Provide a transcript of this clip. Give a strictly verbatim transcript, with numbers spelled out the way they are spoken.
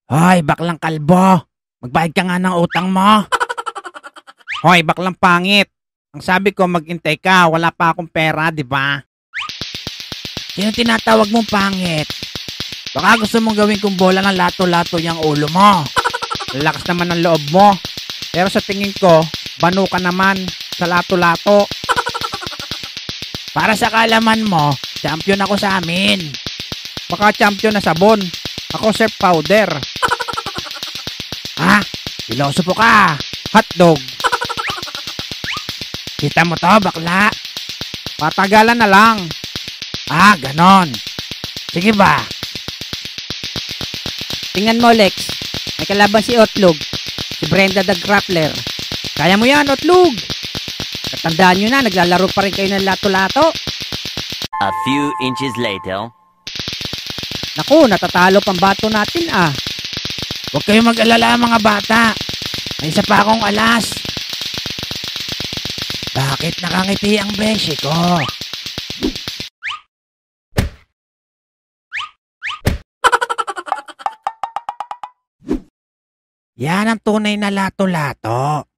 Hoy, baklang kalbo. Magbayad ka nga ng utang mo. Hoy, baklang pangit. Ang sabi ko magintay ka, wala pa akong pera, di ba? Sino tinatawag mong pangit? Baka gusto mong gawin kong bola ng lato-lato yung ulo mo. Lalakas naman ang loob mo. Pero sa tingin ko, banu ka naman sa lato-lato. Para sa kalaman mo, champion ako sa amin. Baka champion na sabon. Ako surf powder. Ha? Pilosopo ka. Hotdog. Kita mo to, bakla? Patagalan na lang. Ah, ganon. Sige ba? Tingnan mo, Lex. May kalaban si Otlog. Si Brenda the Grappler. Kaya mo yan, Otlog. Katandaan nyo na, naglalaro pa rin kayo ng lato-lato. A few inches later. Naku, natatalo pang bato natin ah. Huwag kayong mag-alala mga bata. May isa pa akong alas. Bakit nakangiti ang beshi ko? Yan ang tunay na lato-lato.